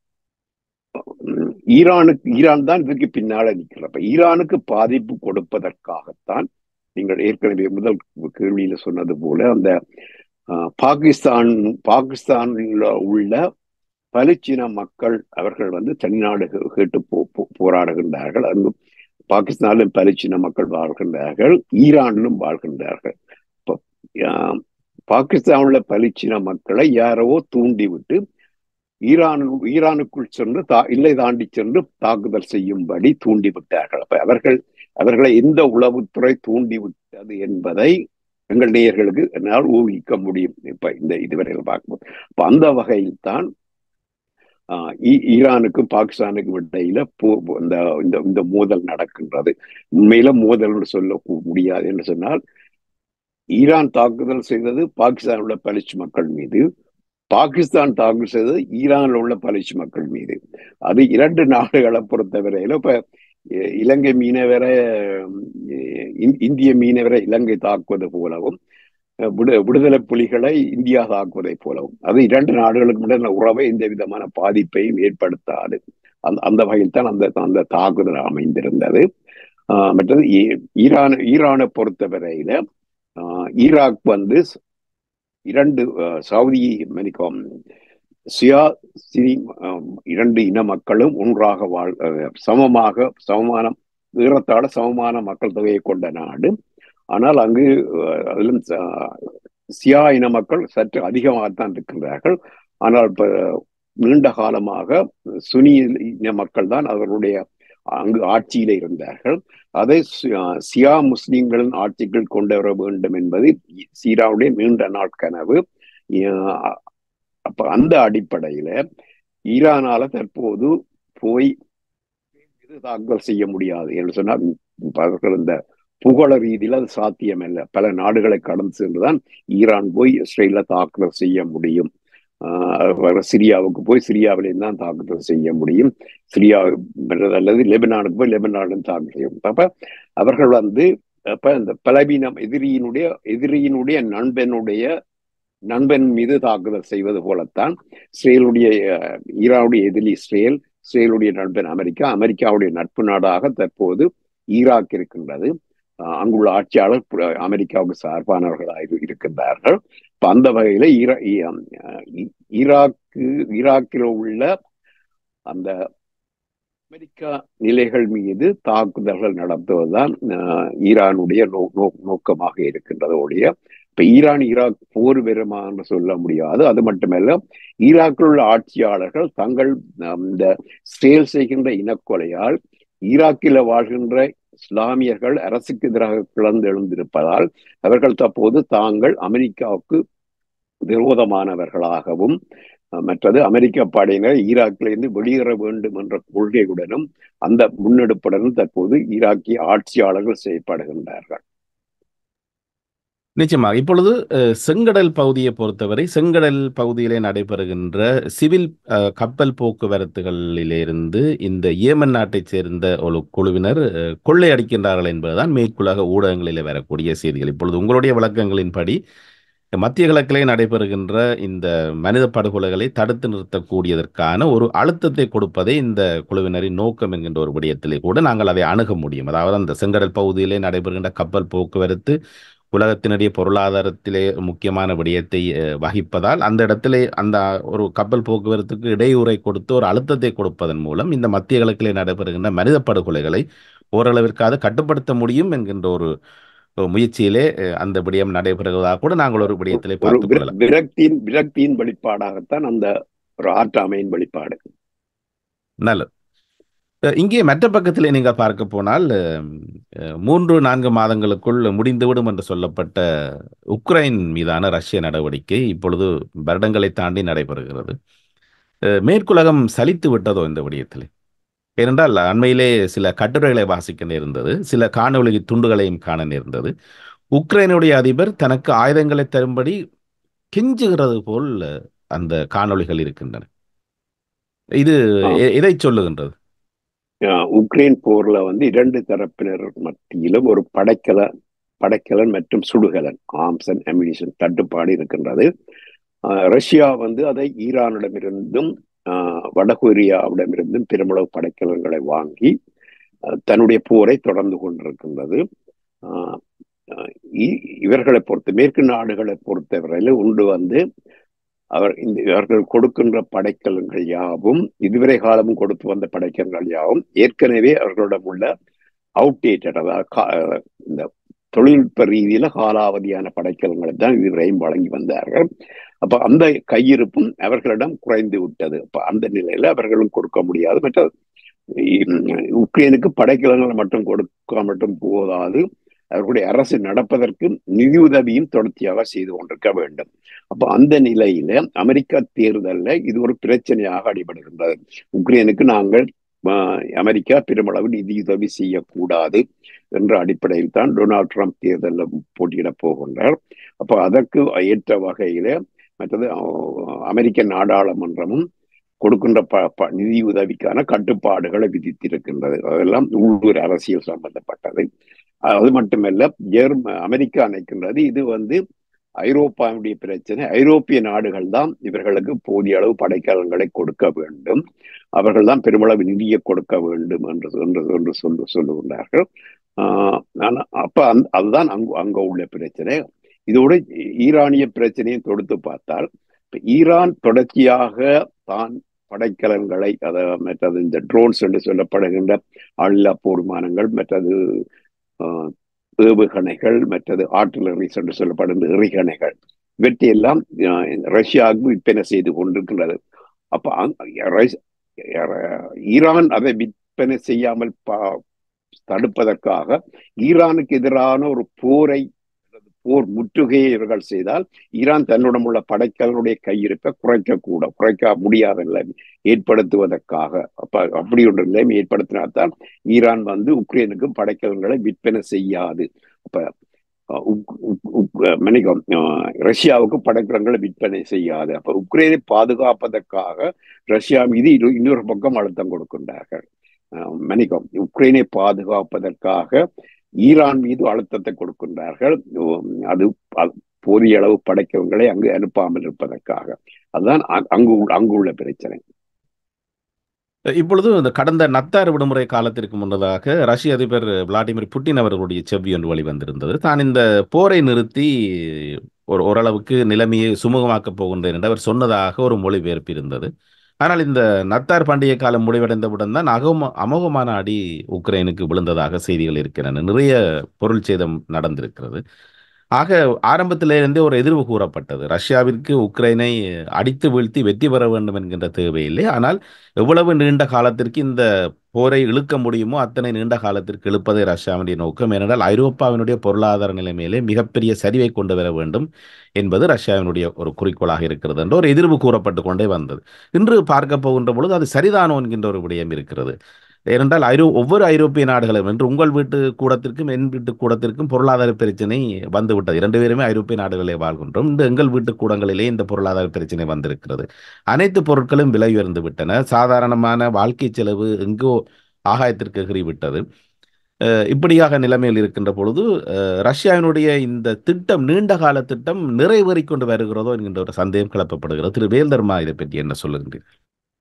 ஈரானுக்கு ஈரான் தான் இதுக்கு பின்னால நிற்கிறது. அப்ப ஈரானுக்கு பாதிப்பு கொடுப்பதற்காகத்தான் நீங்கள் ஏற்கனவே முதல் கேள்வியில சொன்னது போல அந்த பாகிஸ்தான் பாகிஸ்தானில் உள்ள பலஸ்தீன மக்கள் அவர்கள் வந்து தனிநாடு கேட்டு போ போராடுகின்றார்கள். அங்கு பாகிஸ்தானிலும் பலஸ்தீன மக்கள் வாழ்கின்றார்கள், ஈரானிலும் வாழ்கின்றார்கள். இப்போ பாகிஸ்தான் உள்ள பலஸ்தீன மக்களை யாரோ தூண்டிவிட்டு ஈரான் ஈரானுக்குள் சென்று தா இல்லை தாண்டி சென்று தாக்குதல் செய்யும்படி தூண்டிவிட்டார்கள். அப்ப அவர்கள் அவர்களை எந்த உளவுத்துறை தூண்டிவிட்டது என்பதை எங்கள் நேயர்களுக்கு என்னால் ஊகிக்க முடியும். இப்ப இந்த இதுவரையில் பார்க்கும்போது இப்ப அந்த வகையில் தான் ஆஹ் ஈரானுக்கும் பாகிஸ்தானுக்கும் இடையில இந்த இந்த மோதல் நடக்கின்றது. உண்மையில மோதல் சொல்ல முடியாது என்று சொன்னால், ஈரான் தாக்குதல் செய்தது பாகிஸ்தான் உள்ள பலஸ்தீன மக்கள் மீது, பாகிஸ்தான் தாக்குதல் செய்தது ஈரானில் உள்ள பலஸ்தீன மக்கள் மீது. அது இரண்டு நாடுகளை பொறுத்தவரையில இப்ப இலங்கை மீனவரை இந்திய மீனவரை இலங்கை தாக்குவது போலவும், விடு விடுதலை புலிகளை இந்தியா தாக்குவதை போலவும், அது இரண்டு நாடுகளுக்கு உள்ள உறவை எந்த விதமான பாதிப்பையும் ஏற்படுத்தாது. அந்த அந்த வகையில் தான் அந்த அந்த தாக்குதல் அமைந்திருந்தது. மற்றது ஈரான் ஈரானை பொறுத்தவரையில ஈராக் வந்து இரண்டு சவுதி மன்னிக்கவும் சியா சிரி இரண்டு இன மக்களும் ஒன்றாக வாழ் சமமாக சமமான ஏறத்தாழ சமமான மக்கள் தொகையை கொண்ட நாடு. ஆனால் அங்கு அதிலும் சியா இன மக்கள் சற்று அதிகமாகத்தான் இருக்கின்றார்கள். ஆனால் இப்ப நீண்ட காலமாக சுனி இன மக்கள் தான் அவர்களுடைய அங்கு ஆட்சியில இருந்தார்கள். அதை சியா முஸ்லிம்களின் ஆட்சிகள் கொண்டு வர வேண்டும் என்பது சீராவுடைய நீண்ட நாள் கனவு. அப்ப அந்த அடிப்படையில ஈரானால தற்போது போய் தாக்கல் செய்ய முடியாது என்று சொன்னால் அவர்கள் இந்த புகழ ரீதியில் அது சாத்தியம் இல்லை. பல நாடுகளை கடந்து சென்றுதான் ஈரான் போய் இஸ்ரேல தாக்குதல் செய்ய முடியும். சிரியாவுக்கு போய் சிரியாவிலேயும் தான் தாக்குதல் செய்ய முடியும். சிரியா அல்லது லெபனானுக்கு போய் லெபனானும் தாக்குதல் செய்யும். அப்ப அவர்கள் வந்து அப்ப இந்த பலவீனம் எதிரியினுடைய எதிரியினுடைய நண்பனுடைய நண்பன் மீது தாக்குதல் செய்வது போலத்தான் இஸ்ரேலுடைய ஈரானுடைய எதிரி இஸ்ரேல், இஸ்ரேலுடைய நண்பன் அமெரிக்கா, அமெரிக்காவுடைய நட்பு நாடாக தற்போது ஈராக் இருக்கின்றது. அங்குள்ள ஆட்சியாளர் அமெரிக்காவுக்கு சார்பானவர்களாக இருக்கின்றார்கள். அந்த வகையில ஈரா ஈராக்கு ஈராக்கில் உள்ள அந்த அமெரிக்கா நிலைகள் மீது தாக்குதல்கள் நடத்துவதுதான் ஈரானுடைய நோ நோக்கமாக இருக்கின்றது ஒழிய இப்ப ஈரான் ஈராக் போர் வருமா என்று சொல்ல முடியாது. அது மட்டுமல்ல, ஈராக்கில் உள்ள ஆட்சியாளர்கள் தங்கள் இந்த செயல் செய்கின்ற இனக்கொலையால் ஈராக்கில் வாழ்கின்ற இஸ்லாமியர்கள் அரசுக்கு எதிராக கிளர்ந்து எழுந்திருப்பதால் அவர்கள் தற்போது தாங்கள் அமெரிக்காவுக்கு விரோதமானவர்களாகவும் மற்றது அமெரிக்க படையினர் ஈராக்கிலிருந்து வெளியேற வேண்டும் என்ற கொள்கையுடனும் அந்த முன்னெடுப்புடனும் தற்போது ஈராக்கிய ஆட்சியாளர்கள் செயல்படுகின்றார்கள். நிச்சயமாக இப்பொழுது செங்கடல் பகுதியை பொறுத்தவரை செங்கடல் பகுதியிலே நடைபெறுகின்ற சிவில் கப்பல் போக்குவரத்துகளிலிருந்து இந்த ஏமன் நாட்டைச் சேர்ந்த ஒரு குழுவினர் கொள்ளையடிக்கின்றார்கள் என்பதுதான் மேற்குலக ஊடகங்களில் வரக்கூடிய செய்திகள். இப்பொழுது உங்களுடைய விளக்கங்களின்படி மத்திய கிழக்கிலே நடைபெறுகின்ற இந்த மனித படுகொலைகளை தடுத்து நிறுத்தக்கூடியதற்கான ஒரு அழுத்தத்தை கொடுப்பதே இந்த குழுவினரின் நோக்கம் என்கின்ற ஒரு விடயத்திலே கூட நாங்கள் அதை அணுக முடியும். அதாவது அந்த செங்கடல் பகுதியிலே நடைபெறுகின்ற கப்பல் போக்குவரத்து உலகத்தினுடைய பொருளாதாரத்திலே முக்கியமான விடயத்தை வகிப்பதால் அந்த இடத்திலே அந்த ஒரு கப்பல் போக்குவரத்துக்கு இடையூறை கொடுத்து ஒரு அழுத்தத்தை கொடுப்பதன் மூலம் இந்த மத்திய கிழக்கிலே நடைபெறுகின்ற மனித படுகொலைகளை ஓரளவிற்காக கட்டுப்படுத்த முடியும் என்கின்ற ஒரு முயற்சியிலே அந்த விடயம் நடைபெறுவதாக கூட நாங்கள் ஒரு விடயத்திலே பார்த்துக் கொள்ளலாம். விரக்தியின் விரக்தியின் வெளிப்பாடாகத்தான் அந்த ஒரு ஆற்றாமையின் வெளிப்பாடு. நல்லது. இங்கே மற்ற பக்கத்திலே நீங்கள் பார்க்க போனால் மூன்று நான்கு மாதங்களுக்குள் முடிந்துவிடும் என்று சொல்லப்பட்ட உக்ரைன் மீதான ரஷ்ய நடவடிக்கை இப்பொழுது வருடங்களை தாண்டி நடைபெறுகிறது. மேற்குலகம் சலித்து விட்டதோ இந்த விடயத்திலே? ஏனென்றால் அண்மையிலே சில கட்டுரைகளை வாசிக்க நேர்ந்தது, சில காணொலி துண்டுகளையும் காண நேர்ந்தது. உக்ரைனுடைய அதிபர் தனக்கு ஆயுதங்களை தரும்படி கெஞ்சுகிறது போல் அந்த காணொளிகள் இருக்கின்றன. இது எதை சொல்லுகின்றது? உக்ரைன் போர்ல வந்து இரண்டு தரப்பினர் மத்தியிலும் ஒரு படைக்கல படைக்கலன் மற்றும் சுடுகலன் ஆர்ம்ஸ் அண்ட் அம்யூனிஷன் தட்டுப்பாடு இருக்கின்றது. ரஷ்யா வந்து அதை ஈரானிடமிருந்தும் வடகொரியாவிடமிருந்தும் பெருமளவு படைக்கலன்களை வாங்கி தன்னுடைய போரை தொடர்ந்து கொண்டிருக்கின்றது. இவர்களை பொறுத்த மேற்கு நாடுகளை பொறுத்தவரையில் உண்டு வந்து அவர் இந்த இவர்கள் கொடுக்கின்ற படைக்கலன்கள் யாவும் இதுவரை காலமும் கொடுத்து வந்த படைக்கலன்கள் யாவும் ஏற்கனவே அவர்களிடம் உள்ள அவுட்டேட்டட், அதாவது இந்த தொழில்நுட்ப ரீதியில காலாவதியான படைக்கலன்களை தான் இதுவரையும் வழங்கி வந்தார்கள். அப்ப அந்த கையிருப்பும் அவர்களிடம் குறைந்து விட்டது. அப்ப அந்த நிலையில அவர்களும் கொடுக்க முடியாது. மற்ற உக்ரைனுக்கு படைக்கலன்களை மட்டும் கொடுக்க மட்டும் போதாது, அவர்களுடைய அரசு நடப்பதற்கு நிதியுதவியும் தொடர்ச்சியாக செய்து கொண்டிருக்க வேண்டும். அப்ப அந்த நிலையில அமெரிக்கா தேர்தலில் இது ஒரு பிரச்சனையாக அடிபடுகின்றது. உக்ரைனுக்கு நாங்கள் அமெரிக்கா பெருமளவு நிதியுதவி செய்யக்கூடாது என்ற அடிப்படையில் தான் டொனால்ட் ட்ரம்ப் தேர்தலில் போட்டியிட போகின்றார். அப்போ அதற்கு ஏற்ற வகையில மற்றது அமெரிக்க நாடாளுமன்றமும் கொடுக்கின்ற ப நிதி உதவிக்கான கட்டுப்பாடுகளை விதித்திருக்கின்றது. அதெல்லாம் உள்ளூர் அரசியல் சம்பந்தப்பட்டது. அது மட்டுமல்ல, ஜெர்ம அமெரிக்கா நினைக்கின்றது இது வந்து ஐரோப்பாவுடைய பிரச்சனை, ஐரோப்பிய நாடுகள் தான் இவர்களுக்கு போதிய அளவு படைக்கலங்களை கொடுக்க வேண்டும், அவர்கள் தான் பெருமளவு நிதியை கொடுக்க வேண்டும் என்று என்று என்று சொல்லு சொல்லுகின்றார்கள். ஆஹ் அப்ப அந்த அதுதான் அங்கு அங்க உள்ள பிரச்சனை. இதோடு ஈரானிய பிரச்சனையும் தொடுத்து பார்த்தால், ஈரான் தொடர்ச்சியாக தான் படைக்கலன்களை, அதாவது மற்றது இந்த ட்ரோன்ஸ் என்று சொல்லப்படுகின்ற ஆளில்லா போர் விமானங்கள், மற்றது ஏவுகணைகள், மற்றது ஆர்டிலரிஸ் என்று சொல்லப்படுகின்ற எறிகணைகள், இவற்றையெல்லாம் ரஷ்யாவுக்கு விற்பனை செய்து கொண்டிருக்கின்றது. அப்ப ஈரான் அதை விற்பனை செய்யாமல் தடுப்பதற்காக ஈரானுக்கு எதிரான ஒரு போரை, போர் முற்றுகையை இவர்கள் செய்தால் ஈரான் தன்னுடன் உள்ள படைக்கலனுடைய கையிருப்பை குறைக்க கூட குறைக்க முடியாத நிலைமை ஏற்படுத்துவதற்காக, அப்ப அப்படி ஒரு நிலைமை ஏற்படுத்தினால்தான் ஈரான் வந்து உக்ரைனுக்கு படைக்கலன்களை விற்பனை செய்யாது. அப்ப மன்னிக்கும், ரஷ்யாவுக்கு படைக்கலன்களை விற்பனை செய்யாது. அப்ப உக்ரைனை பாதுகாப்பதற்காக ரஷ்யா மீது இன்னொரு பக்கம் அழுத்தம் கொடுக்கின்றார்கள். மன்னிக்கும், உக்ரைனை பாதுகாப்பதற்காக ஈரான் மீது அழுத்தத்தை கொடுக்கின்றார்கள். அது போதிய அளவு படைக்கவங்களை அங்கு அனுப்பாமல் இருப்பதற்காக. அதுதான் அங்கு அங்குள்ள பிரச்சனை. இப்பொழுது இந்த கடந்த நத்தார் விடுமுறை காலத்திற்கு முன்னதாக ரஷ்ய அதிபர் விளாடிமிர் புட்டின் அவர்களுடைய செவ்வி ஒன்று வெளிவந்திருந்தது. தான் இந்த போரை நிறுத்தி ஒரு ஓரளவுக்கு நிலைமையை சுமூகமாக்கப் போகின்றேன் என்று அவர் சொன்னதாக ஒரு மொழிபெயர்ப்பு இருந்தது. ஆனால் இந்த நத்தார் பண்டிகை காலம் முடிவடைந்தவுடன் தான் அகம அமோகமான அடி உக்ரைனுக்கு விழுந்ததாக செய்திகள் இருக்கின்றன. நிறைய பொருள் சேதம் நடந்திருக்கிறது. ஆக ஆரம்பத்திலிருந்தே ஒரு எதிர்வு கூறப்பட்டது, ரஷ்யாவிற்கு உக்ரைனை அடித்து வீழ்த்தி வெற்றி பெற வேண்டும் என்கின்ற தேவையில்லை, ஆனால் எவ்வளவு நீண்ட காலத்திற்கு இந்த போரை இழுக்க முடியுமோ அத்தனை நீண்ட காலத்திற்கு இழுப்பதே ரஷ்யாவுடைய நோக்கம். ஏனென்றால் ஐரோப்பாவினுடைய பொருளாதார நிலைமையிலே மிகப்பெரிய சரிவை கொண்டு வர வேண்டும் என்பது ரஷ்யாவினுடைய ஒரு குறிக்கோளாக இருக்கிறது என்ற ஒரு எதிர்வு கூறப்பட்டு கொண்டே வந்தது. இன்று பார்க்க போகின்ற பொழுது அது சரிதானோ என்கின்ற ஒரு விடயம் இருக்கிறது. ஏனென்றால் ஐரோ ஒவ்வொரு ஐரோப்பிய நாடுகளும் என்று உங்கள் வீட்டு கூடத்திற்கும் என் வீட்டு கூடத்திற்கும் பொருளாதார பிரச்சனை வந்துவிட்டது. இரண்டு பேருமே ஐரோப்பிய நாடுகளிலே வாழ்கின்றோம். இந்த எங்கள் வீட்டு கூடங்களிலே இந்த பொருளாதார பிரச்சனை வந்திருக்கிறது. அனைத்து பொருட்களும் விலை உயர்ந்து விட்டன. சாதாரணமான வாழ்க்கை செலவு எங்கோ ஆகாயத்திற்கு எகிறிவிட்டது. இப்படியாக நிலைமையில் இருக்கின்ற பொழுது ரஷ்யாவினுடைய இந்த திட்டம், நீண்ட கால திட்டம் நிறைவேறிக் கொண்டு வருகிறதோ என்கின்ற ஒரு சந்தேகம் கிளப்பப்படுகிறது. திரு வேல்தர்மா இதை பற்றி என்ன சொல்லுகின்றீர்கள்?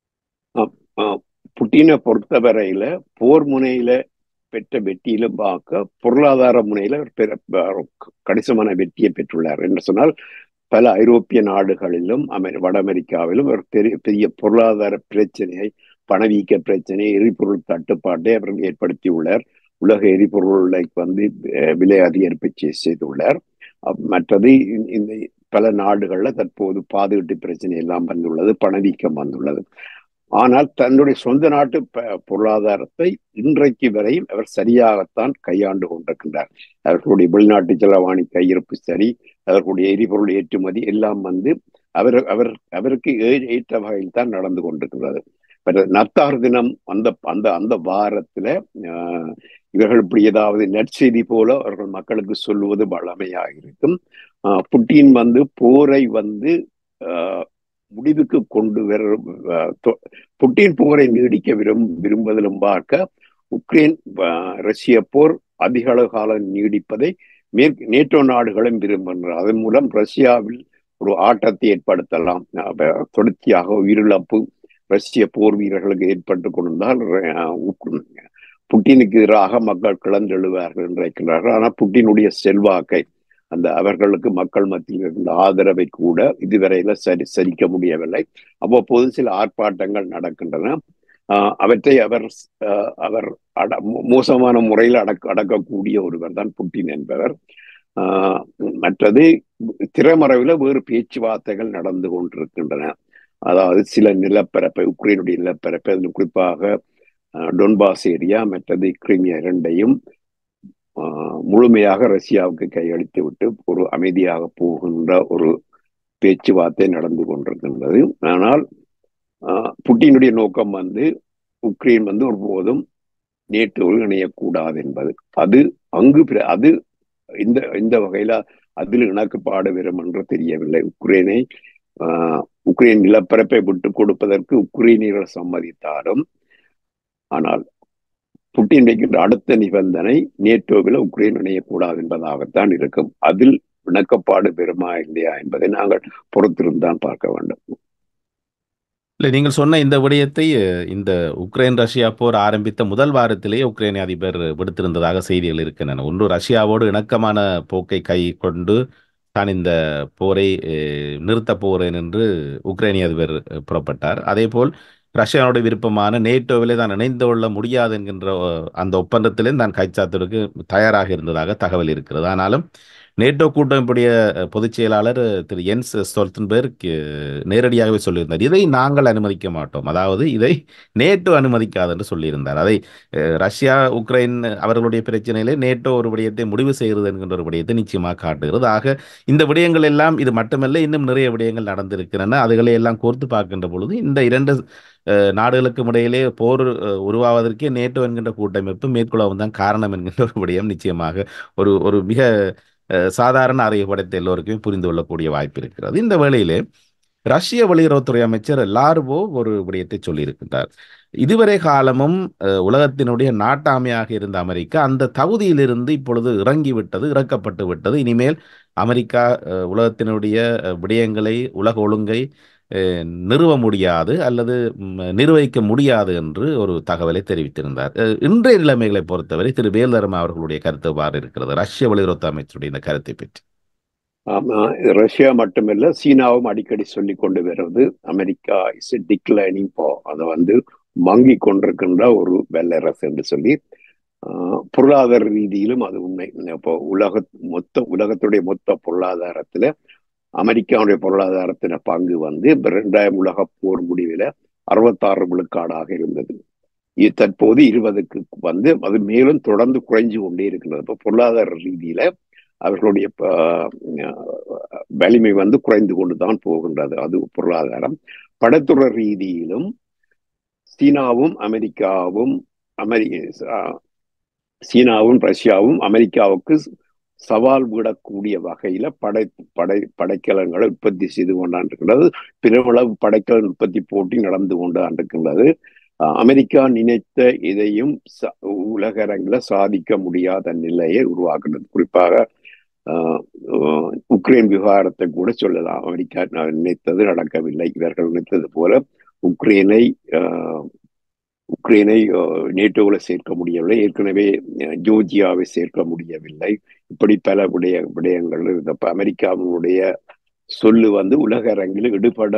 புட்டினை பொறுத்தவரையில போர் முனையில பெற்ற வெற்றியிலும் பார்க்க பொருளாதார முனையில கணிசமான வெற்றியை பெற்றுள்ளார் என்று சொன்னால், பல ஐரோப்பிய நாடுகளிலும் அமெரி வட அமெரிக்காவிலும் ஒரு பெரிய பெரிய பொருளாதார பிரச்சனையை, பணவீக்க பிரச்சனை, எரிபொருள் தட்டுப்பாட்டை அவர் ஏற்படுத்தியுள்ளார். உலக எரிபொருளை வந்து விலை அதிகரிப்பு செய்துள்ளார். மற்றது இந்த பல நாடுகளில் தற்போது பாதுகாட்டு பிரச்சனை எல்லாம் வந்துள்ளது, பணவீக்கம் வந்துள்ளது. ஆனால் தன்னுடைய சொந்த நாட்டு பொருளாதாரத்தை இன்றைக்கு வரையும் அவர் சரியாகத்தான் கையாண்டு கொண்டிருக்கின்றார். அவர்களுடைய வெளிநாட்டு செலவாணி கையிருப்பு சரி, அவர்களுடைய எரிபொருள் ஏற்றுமதி எல்லாம் வந்து அவர் அவர் அவருக்கு ஏற்ற வகையில் தான் நடந்து கொண்டிருக்கிறது. நத்தார் தினம் அந்த அந்த அந்த வாரத்துல ஆஹ் இவர்கள் இப்படி ஏதாவது நற்செய்தி போல அவர்கள் மக்களுக்கு சொல்லுவது வழமையாக இருக்கும். ஆஹ் புட்டின் வந்து போரை வந்து ஆஹ் முடிவுக்கு கொண்டு வர, புட்டின் போரை நீடிக்க விரும் விரும்புவதிலும் பார்க்க உக்ரைன் ரஷ்ய போர் அதிக அளவு காலம் நீடிப்பதை மேற்கு நேட்டோ நாடுகளும் விரும்புகின்றனர். அதன் மூலம் ரஷ்யாவில் ஒரு ஆட்டத்தை ஏற்படுத்தலாம். தொடர்ச்சியாக உயிரிழப்பு ரஷ்ய போர் வீரர்களுக்கு ஏற்பட்டு கொண்டால் புட்டினுக்கு எதிராக மக்கள் கிளந்தெழுவார்கள் என்று இருக்கிறார்கள். ஆனால் புட்டினுடைய செல்வாக்கை, அந்த அவர்களுக்கு மக்கள் மத்தியில் இருந்த ஆதரவை கூட இதுவரையில சரி சரிக்க முடியவில்லை. அவ்வப்போது சில ஆர்ப்பாட்டங்கள் நடக்கின்றன. ஆஹ் அவற்றை அவர் அவர் அட மோசமான முறையில் அடக்க அடக்கக்கூடிய ஒருவர் தான் புட்டின் என்பவர். ஆஹ் மற்றது திறமறைவில் வேறு பேச்சுவார்த்தைகள் நடந்து கொண்டிருக்கின்றன. அதாவது சில நிலப்பரப்பை, உக்ரைனுடைய நிலப்பரப்பை, அதில் குறிப்பாக டொன்பாஸ் ஏரியா மற்றது கிரிமியா இரண்டையும் முழுமையாக ரஷ்யாவுக்கு கையளித்து விட்டு ஒரு அமைதியாக போகின்ற ஒரு பேச்சுவார்த்தை நடந்து கொண்டிருக்கின்றது. ஆனால் புட்டினுடைய நோக்கம் வந்து உக்ரைன் வந்து ஒருபோதும் நேட்டோவில் இணையக்கூடாது என்பது. அது அங்கு அது இந்த இந்த வகையில அதில் இணக்கப்பாடு வரும் என்று தெரியவில்லை. உக்ரைனை ஆஹ் உக்ரைன் நிலப்பரப்பை விட்டு கொடுப்பதற்கு உக்ரைனியர்கள் சம்மதித்தாலும், ஆனால் புட்டின் வைக்கின்ற அடுத்த நிபந்தனை நேட்டோவில் உக்ரைன் இணையக்கூடாது என்பதாகத்தான் இருக்கும். அதில் இணக்கப்பாடு பெறுமா இல்லையா என்பதை நாங்கள் பொறுத்திருந்தான் பார்க்க வேண்டும். இல்லை, நீங்கள் சொன்ன இந்த விடயத்தை அஹ், இந்த உக்ரைன் ரஷ்யா போர் ஆரம்பித்த முதல் வாரத்திலேயே உக்ரைன் அதிபர் விடுத்திருந்ததாக செய்திகள் இருக்கின்றன. ஒன்று, ரஷ்யாவோடு இணக்கமான போக்கை கை கொண்டு தான் இந்த போரை அஹ், நிறுத்தப் போகிறேன் என்று உக்ரைனிய அதிபர் அஹ், புறப்பட்டார். அதேபோல் ரஷ்யாவோட விருப்பமான நேட்டோவிலே தான் இணைந்து கொள்ள முடியாது என்கின்ற அஹ், அந்த ஒப்பந்தத்திலே தான் கைச்சாத்திற்கு தயாராக இருந்ததாக தகவல் இருக்கிறது. ஆனாலும் நேட்டோ கூட்டமைப்புடைய அஹ், பொதுச் செயலாளர் அஹ், திரு என்ஸ் ஸ்டோல்டன்பெர்க் அஹ், நேரடியாகவே சொல்லியிருந்தார், இதை நாங்கள் அனுமதிக்க மாட்டோம், அதாவது இதை நேட்டோ அனுமதிக்காது என்று சொல்லியிருந்தார். அதை அஹ், ரஷ்யா உக்ரைன் அவர்களுடைய பிரச்சனையிலே நேட்டோ ஒரு விடயத்தை முடிவு செய்கிறது என்கின்ற ஒரு விடயத்தை நிச்சயமாக காட்டுகிறது. ஆக இந்த விடயங்கள் எல்லாம் இது மட்டுமல்ல, இன்னும் நிறைய விடயங்கள் நடந்திருக்கின்றன. அதுகளை எல்லாம் கோர்த்து பார்க்கின்ற பொழுது இந்த இரண்டு அஹ், நாடுகளுக்கும் இடையிலே போர் அஹ், உருவாவதற்கே நேட்டோ என்கின்ற கூட்டமைப்பு மேற்கொள்ளவும் தான் காரணம் என்கின்ற ஒரு விடயம் நிச்சயமாக ஒரு ஒரு மிக அஹ், சாதாரண அறிவு படைத்த எல்லோருக்குமே புரிந்து கொள்ளக்கூடிய வாய்ப்பு இருக்கிறது. இந்த வேளையிலே ரஷ்ய வெளியுறவுத்துறை அமைச்சர் லார்வோ ஒரு விடயத்தை சொல்லியிருக்கின்றார். இதுவரை காலமும் அஹ், உலகத்தினுடைய நாட்டாமையாக இருந்த அமெரிக்கா அந்த தகுதியிலிருந்து இப்பொழுது இறங்கிவிட்டது, இறக்கப்பட்டு விட்டது. இனிமேல் அமெரிக்கா அஹ், உலகத்தினுடைய அஹ், விடயங்களை, உலக ஒழுங்கை அஹ், நிறுவ முடியாது அல்லது ம், நிர்வகிக்க முடியாது என்று ஒரு தகவலை தெரிவித்திருந்தார். அஹ், இன்றைய நிலைமைகளை பொறுத்தவரை திரு வேல்தர்மா அவர்களுடைய கருத்து எவ்வாறு இருக்கிறது ரஷ்ய வெளியுறவு அமைச்சருடைய இந்த கருத்தை பற்றி? ஆமா, ரஷ்யா மட்டுமல்ல, சீனாவும் அடிக்கடி சொல்லி கொண்டு வருவது அமெரிக்கா இஸ் டிக்ளைனிங் போ, அதை வந்து மங்கி கொண்டிருக்கின்ற ஒரு வல்லரசு என்று சொல்லி. ஆஹ், பொருளாதார ரீதியிலும் அது உண்மை. இப்போ உலக மொத்த உலகத்துடைய மொத்த பொருளாதாரத்துல அமெரிக்காவுடைய பொருளாதாரத்தின பங்கு வந்து இரண்டாயிரம் உலக போர் முடிவில் அறுபத்தாறு விழுக்காடாக இருந்தது. இது தற்போது இருபதுக்கு வந்து அது மேலும் தொடர்ந்து குறைஞ்சு கொண்டே இருக்கின்றது. இப்போ பொருளாதார ரீதியில அவர்களுடைய வலிமை வந்து குறைந்து கொண்டுதான் போகின்றது. அது பொருளாதாரம். படத்துறை ரீதியிலும் சீனாவும் அமெரிக்காவும் அமெரி சீனாவும் ரஷ்யாவும் அமெரிக்காவுக்கு சவால் விடக்கூடிய வகையில படை படை படைக்கலங்களை உற்பத்தி செய்து கொண்டான் இருக்கிறது. பெருமளவு படைக்கலன் உற்பத்தி போட்டி நடந்து கொண்டான் இருக்கின்றது. அமெரிக்கா நினைத்த இதையும் உலக அரங்கில் சாதிக்க முடியாத நிலையை உருவாக்குகிறது. குறிப்பாக உக்ரைன் விவகாரத்தை கூட சொல்லலாம். அமெரிக்கா நினைத்தது நடக்கவில்லை. இவர்கள் நினைத்தது போல உக்ரைனை உக்ரைனை நேட்டோவில் சேர்க்க முடியவில்லை. ஏற்கனவே ஜோர்ஜியாவை சேர்க்க முடியவில்லை. இப்படி பல விடய விடயங்கள் இருந்தப்ப அமெரிக்காவினுடைய சொல்லு வந்து உலக அரங்கில் ஈடுபட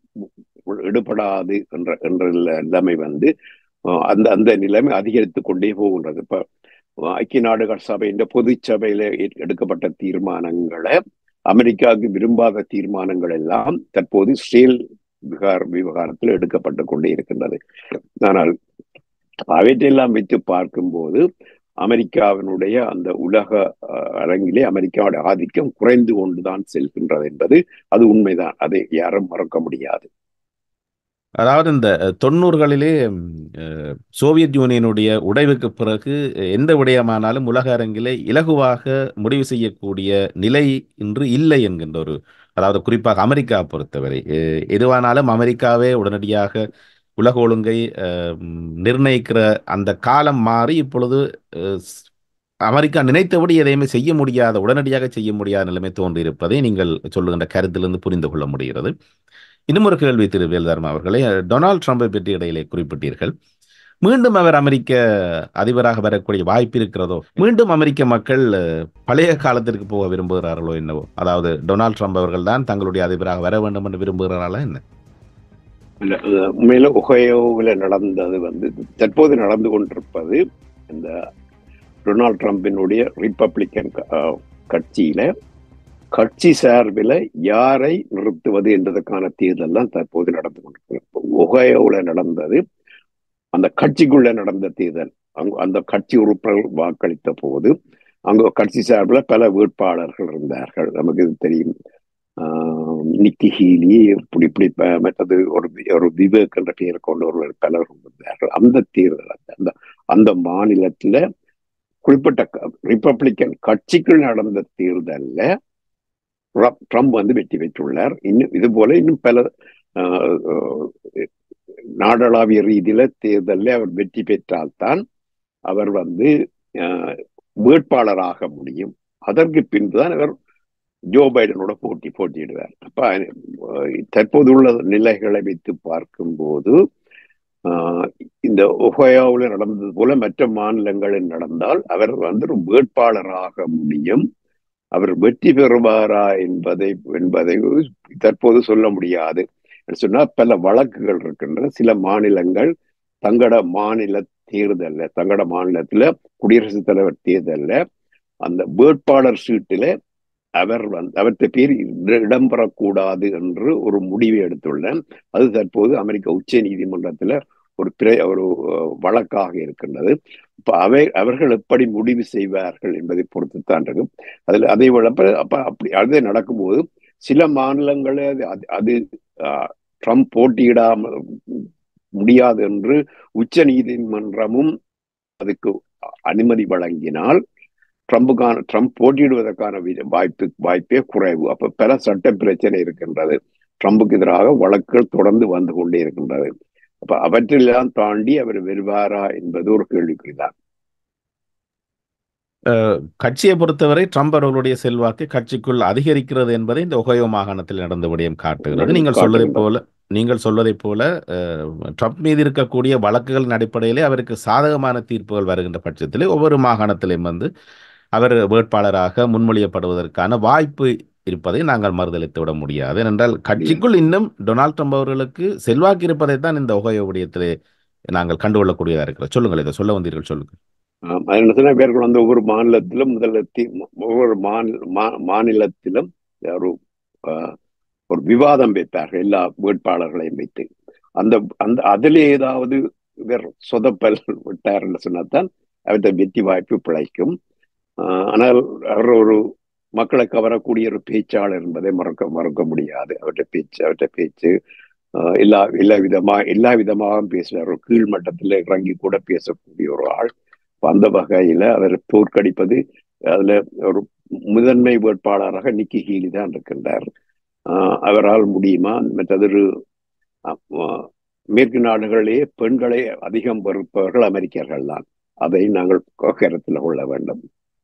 ஈடுபடாது என்ற என்ற நிலைமை வந்து அந்த அந்த நிலைமை அதிகரித்து கொண்டே போகின்றது. இப்ப ஐக்கிய நாடுகள் சபை இந்த பொது சபையில எடுக்கப்பட்ட தீர்மானங்களை அமெரிக்காவுக்கு விரும்பாத தீர்மானங்கள் எல்லாம் தற்போது ஸ்டேல் விவகார விவகாரத்தில் எடுக்கப்பட்டு கொண்டே இருக்கின்றது. ஆனால் அவற்றையெல்லாம் வைத்து பார்க்கும்போது அமெரிக்காவினுடைய அந்த உலக அரங்கிலே அமெரிக்காவுடைய ஆதிக்கம் குறைந்து கொண்டுதான் செல்கின்றது என்பது அது உண்மைதான். அதை யாரும் மறக்க முடியாது. அதாவது இந்த தொண்ணூறுகளிலே சோவியத் யூனியனுடைய உடைவுக்கு பிறகு எந்த விடயமானாலும் உலக அரங்கிலே இலகுவாக முடிவு செய்யக்கூடிய நிலை இன்று இல்லை என்கின்ற ஒரு, அதாவது குறிப்பாக அமெரிக்கா பொறுத்தவரை எதுவானாலும் அமெரிக்காவே உடனடியாக உலக ஒழுங்கை நிர்ணயிக்கிற அந்த காலம் மாறி இப்பொழுது அமெரிக்கா நினைத்தபடி எதையுமே செய்ய முடியாத, உடனடியாக செய்ய முடியாத நிலைமை தோன்றியிருப்பதை நீங்கள் சொல்லுகின்ற கருத்திலிருந்து புரிந்து கொள்ள முடிகிறது. இன்னும் ஒரு கேள்வி திரு வேல்தர்மா அவர்களே, டொனால்ட் ட்ரம்பை பற்றி இடையிலே குறிப்பிட்டீர்கள். மீண்டும் அவர் அமெரிக்க அதிபராக வரக்கூடிய வாய்ப்பு இருக்கிறதோ? மீண்டும் அமெரிக்க மக்கள் பழைய காலத்திற்கு போக விரும்புகிறார்களோ என்னவோ? அதாவது டொனால்ட் ட்ரம்ப் அவர்கள் தான் தங்களுடைய அதிபராக வர வேண்டும் என்று விரும்புகிறார்களா என்ன? உண்மையில ஒஹையோவில் நடந்தது வந்து தற்போது நடந்து கொண்டிருப்பது இந்த டொனால்ட் ட்ரம்பினுடைய ரிப்பப்ளிக்கன் கட்சியில கட்சி சார்பில் யாரை நிறுத்துவது என்பதற்கான தேர்தல் தான் தற்போது நடந்து கொண்டிருக்கிறது. ஒஹையோவில் நடந்தது அந்த கட்சிக்குள்ள நடந்த தேர்தல். அங்கு அந்த கட்சி உறுப்பினர்கள் வாக்களித்த போது அங்கு கட்சி சார்பில் பல வேட்பாளர்கள் இருந்தார்கள். நமக்கு இது தெரியும். ஆஹ் நிக்கி ஹீலி, இப்படி இப்படி மற்றது ஒரு ஒரு விவேக் என்ற பெயர் கொண்ட ஒரு பலர் இருந்தார்கள். அந்த தேர்தல் அந்த அந்த மாநிலத்துல குறிப்பிட்ட ரிப்பப்ளிக்கன் கட்சிக்குள் நடந்த தேர்தல்ல ட்ரம்ப் வந்து வெற்றி பெற்றுள்ளார். இன்னும் இது போல இன்னும் பல நாடளாவிய ரீதியில தேர்தலில் அவர் வெற்றி பெற்றால்தான் அவர் வந்து வேட்பாளராக முடியும். அதற்கு பின்புதான் அவர் ஜோ பைடனோட போட்டி போட்டியிடுவார். அப்ப அஹ், தற்போதுள்ள நிலைகளை வைத்து பார்க்கும்போது ஆஹ், இந்த ஒஹாயோவில் நடந்தது போல மற்ற மாநிலங்களில் நடந்தால் அவர் வந்து ஒரு வேட்பாளராக முடியும். அவர் வெற்றி பெறுவாரா என்பதை என்பதை தற்போது சொல்ல முடியாது. சொன்னா பல வழக்குகள் இருக்கின்றன. சில மாநிலங்கள் தங்கட மாநில தேர்தல்ல தங்கட மாநிலத்துல குடியரசுத் தலைவர் தேர்தல்ல அந்த வேட்பாளர் சீட்டில அவர் வந்து அவற்றை பேர் இடம்பெறக்கூடாது என்று ஒரு முடிவை எடுத்துள்ளேன். அது தற்போது அமெரிக்க உச்ச நீதிமன்றத்தில் ஒரு பிறை ஒரு வழக்காக இருக்கின்றது. இப்ப அவை அவர்கள் எப்படி முடிவு செய்வார்கள் என்பதை பொறுத்துத்தான் இருக்கும். அதுல அதை விளப்ப அப்ப அப்படி அது நடக்கும்போது சில மாநிலங்களே அது அது ட்ரம்ப் போட்டியிடாமல் முடியாது என்று உச்ச நீதிமன்றமும் அதுக்கு அனுமதி வழங்கினால் ட்ரம்புக்கான ட்ரம்ப் போட்டியிடுவதற்கான வாய்ப்பு வாய்ப்பே குறைவு. அப்ப பல சட்ட பிரச்சனை இருக்கின்றது. ட்ரம்புக்கு எதிராக வழக்குகள் தொடர்ந்து வந்து கொண்டே இருக்கின்றது. அப்ப அவற்றெல்லாம் தாண்டி அவர் வருவாரா என்பது ஒரு கேள்விக்குறிதான். கட்சியை பொறுத்தவரை ட்ரம்ப் அவர்களுடைய செல்வாக்கு கட்சிக்குள் அதிகரிக்கிறது என்பதை இந்த ஒஹையோ மாகாணத்தில் நடந்த விடயம் காட்டுகிறது. நீங்கள் சொல்வதை போல நீங்கள் சொல்வதைப் போல ட்ரம்ப் மீது இருக்கக்கூடிய வழக்குகளின் அடிப்படையிலே அவருக்கு சாதகமான தீர்ப்புகள் வருகின்ற பட்சத்திலே ஒவ்வொரு மாகாணத்திலையும் வந்து அவர் வேட்பாளராக முன்மொழியப்படுவதற்கான வாய்ப்பு இருப்பதை நாங்கள் மறுதளித்து விட முடியாது. ஏனென்றால் கட்சிக்குள் இன்னும் டொனால்ட் ட்ரம்ப் அவர்களுக்கு செல்வாக்கு இருப்பதைத்தான் இந்த ஒஹையோ விடயத்திலே நாங்கள் கண்டுகொள்ளக்கூடியதாக இருக்கிறோம். சொல்லுங்கள், இதை சொல்ல வந்தீர்கள், சொல்லுங்கள். எத்தனை பேர்கள் வந்து ஒவ்வொரு மாநிலத்திலும் முதலத்தில் ஒவ்வொரு மாநிலத்திலும் ஒரு ஒரு விவாதம் வைப்பார்கள் எல்லா வேட்பாளர்களையும் வைத்து. அந்த அந்த அதிலே ஏதாவது இவர் சொதப்பல் விட்டார் என்று சொன்னால்தான் அவற்றை வெற்றி வாய்ப்பு பிழைக்கும். ஆனால் அவர் ஒரு மக்களை கவரக்கூடிய ஒரு பேச்சாளர் என்பதை மறக்க மறக்க முடியாது. அவற்றை பேச்சு அவற்றை பேச்சு எல்லா எல்லா விதமா எல்லா விதமாக பேசுவார். ஒரு கீழ்மட்டத்தில் இறங்கி கூட பேசக்கூடிய ஒரு ஆள். அந்த வகையில அவர் தோற்கடிப்பது அதுல ஒரு முதன்மை வேட்பாளராக நிக்கி ஹீலி தான் இருக்கின்றார். ஆஹ் அவரால் முடியுமா? மற்றது மேற்கு நாடுகளிலே பெண்களை அதிகம் வெறுப்பவர்கள் அமெரிக்கர்கள் தான். அதை நாங்கள் கருத்தில் கொள்ள வேண்டும்.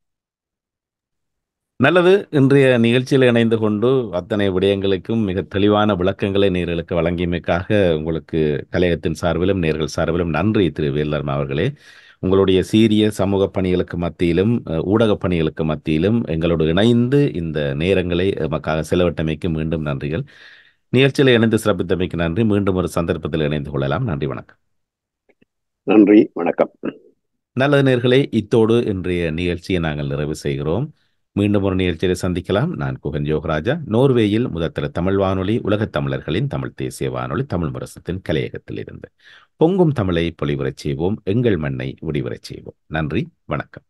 நல்லது. இன்றைய நிகழ்ச்சியில் இணைந்து கொண்டு அத்தனை விடயங்களுக்கும் மிக தெளிவான விளக்கங்களை நேர்களுக்கு வழங்கியமைக்காக உங்களுக்கு கலையகத்தின் சார்பிலும் நேர்கள் சார்பிலும் நன்றி திரு வேலர்மா அவர்களே. உங்களுடைய சீரிய சமூக பணிகளுக்கு மத்தியிலும் ஊடக பணிகளுக்கு மத்தியிலும் எங்களோடு இணைந்து இந்த நேரங்களை நமக்காக செலவிட்டமைக்கு மீண்டும் நன்றிகள். நிகழ்ச்சியில் இணைந்து சிறப்பித்தமைக்கு நன்றி. மீண்டும் ஒரு சந்தர்ப்பத்தில் இணைந்து கொள்ளலாம். நன்றி, வணக்கம். நன்றி, வணக்கம். நல்லது நேர்களே, இத்தோடு இன்றைய நிகழ்ச்சியை நாங்கள் நிறைவு செய்கிறோம். மீண்டும் ஒரு நிகழ்ச்சியை சந்திக்கலாம். நான் குகன் யோகராஜா, நோர்வேயில் முதற்தர தமிழ் வானொலி, உலகத் தமிழர்களின் தமிழ் தேசிய வானொலி, தமிழ் முரசத்தின் கலையகத்தில் இருந்து பொங்கும் தமிழை பொலிவுறச் செய்வோம், எங்கள் மண்ணை முடிவுறச் செய்வோம். நன்றி, வணக்கம்.